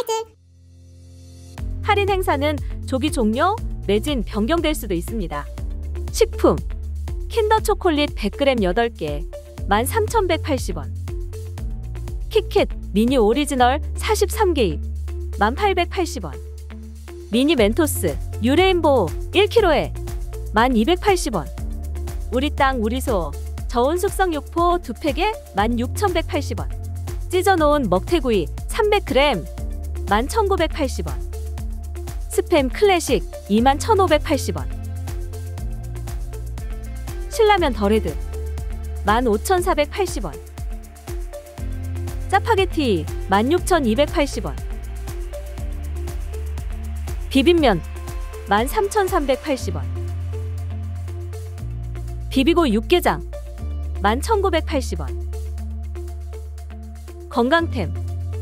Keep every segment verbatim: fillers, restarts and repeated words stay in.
사이트. 할인 행사는 조기 종료 내진 변경될 수도 있습니다. 식품 킨더 초콜릿 백 그램 여덟 개 만 삼천백팔십 원. 키캣 미니 오리지널 사십삼 개입 만 팔백팔십 원. 미니 멘토스 유레인보우 일 킬로그램에 만 이백팔십 원. 우리 땅 우리소 저온 숙성 육포 두 팩에 만 육천백팔십 원. 찢어놓은 먹태구이 삼백 그램 만 천구백팔십 원. 스팸 클래식 이만 천오백팔십 원. 신라면 덜헤드 만 오천사백팔십 원. 짜파게티 만 육천이백팔십 원. 비빔면 만 삼천삼백팔십 원. 비비고 육개장 만 천구백팔십 원. 건강템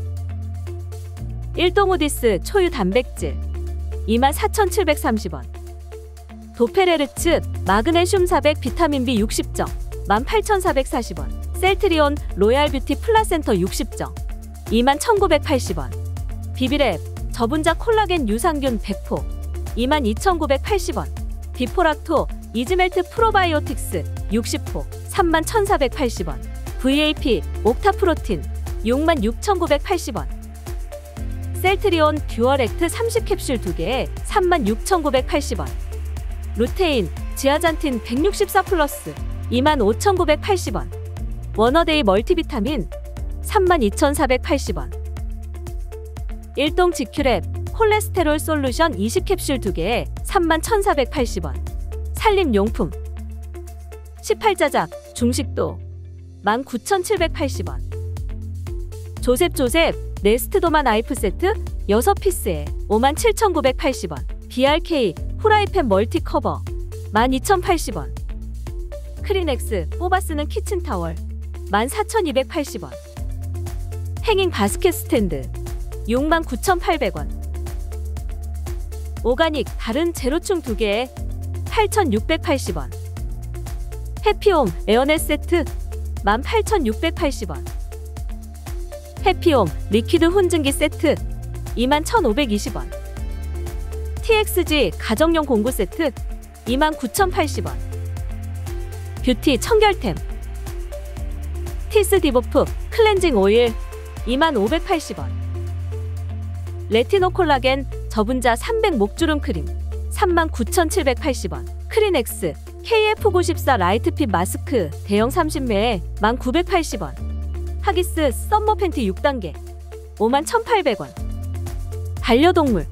일동오디스 초유 단백질 이만 사천칠백삼십 원. 도페레르츠 마그네슘 사백 비타민 비 육십 정 만 팔천사백사십 원. 셀트리온 로얄 뷰티 플라센터 육십 정 이만 천구백팔십 원. 비비랩 저분자 콜라겐 유산균 백 포 이만 이천구백팔십 원. 비포락토 이즈멜트 프로바이오틱스 육십 포 삼만 천사백팔십 원. 브이에이피 옥타프로틴 육만 육천구백팔십 원. 셀트리온 듀얼액트 삼십 캡슐 두 개에 삼만 육천구백팔십 원. 루테인 지아잔틴 백육십사 플러스 이만 오천구백팔십 원. 워너데이 멀티비타민 삼만 이천사백팔십 원. 일동 지큐랩 콜레스테롤 솔루션 이십 캡슐 두 개에 삼만 천사백팔십 원. 살림용품 십팔 자작 중식도 만 구천칠백팔십 원. 조셉조셉 네스트도마 나이프 세트 여섯 피스에 오만 칠천구백팔십 원. 비알케이 후라이팬 멀티 커버 만 이천팔십 원. 크리넥스 뽑아 쓰는 키친타월 만 사천이백팔십 원. 행잉 바스켓 스탠드 육만 구천팔백 원. 오가닉 다른 제로충 두 개에 팔천육백팔십 원. 해피홈 에어넷 세트 만 팔천육백팔십 원. 해피홈 리퀴드 혼증기 세트 이만 천오백이십 원. 티엑스지 가정용 공구 세트 이만 구천팔십 원. 뷰티 청결템 티스 디보프 클렌징 오일 이만 오백팔십 원. 레티노 콜라겐 저분자 삼백 목주름 크림 삼만 구천칠백팔십 원. 크리넥스 케이에프 구십사 라이트핏 마스크 대형 삼십 매에 만 구백팔십 원. 하기스 썸머 팬티 육 단계 오만 천팔백 원. 반려동물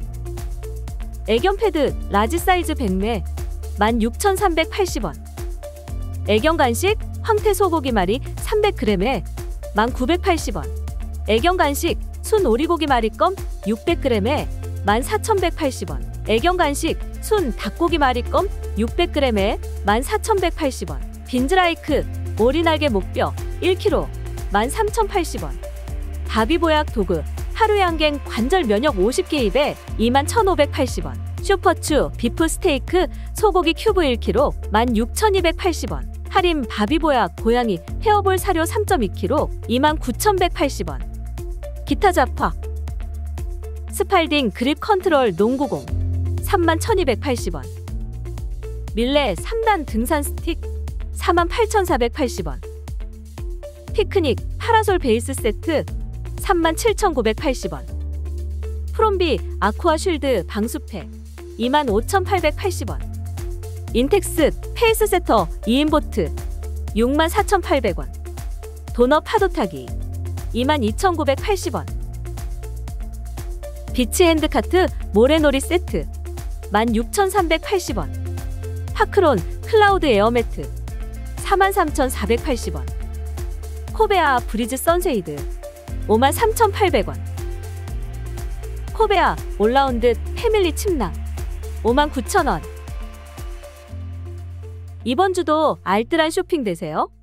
애견 패드 라지 사이즈 백 매 만 육천삼백팔십 원. 애견 간식 황태 소고기 말이 삼백 그램에 만 구백팔십 원. 애견 간식 순 오리고기 말이껌 육백 그램에 만 사천백팔십 원. 애견 간식 순 닭고기 말이껌 육백 그램에 만 사천백팔십 원. 빈즈라이크 오리날개 목뼈 일 킬로그램 만 삼천팔십 원. 바비보약 도구 하루 양갱 관절 면역 오십 개입에 이만 천오백팔십 원. 슈퍼추 비프 스테이크 소고기 큐브 일 킬로그램 만 육천이백팔십 원. 할인 바비보약 고양이 헤어볼 사료 삼 점 이 킬로그램 이만 구천백팔십 원. 기타 잡화 스팔딩 그립 컨트롤 농구공 삼만 천이백팔십 원. 밀레 삼 단 등산 스틱 사만 팔천사백팔십 원. 피크닉 파라솔 베이스 세트 삼만 칠천구백팔십 원. 프롬비 아쿠아 쉴드 방수팩 이만 오천팔백팔십 원. 인텍스 페이스 세터 이 인 보트 육만 사천팔백 원. 도넛 파도타기 이만 이천구백팔십 원. 비치 핸드카트 모래놀이 세트 만 육천삼백팔십 원. 파크론 클라우드 에어매트 사만 삼천사백팔십 원. 코베아 브리즈 선쉐이드 오만 삼천팔백 원. 코베아 올라운드 패밀리 침낭 오만 구천 원. 이번 주도 알뜰한 쇼핑 되세요.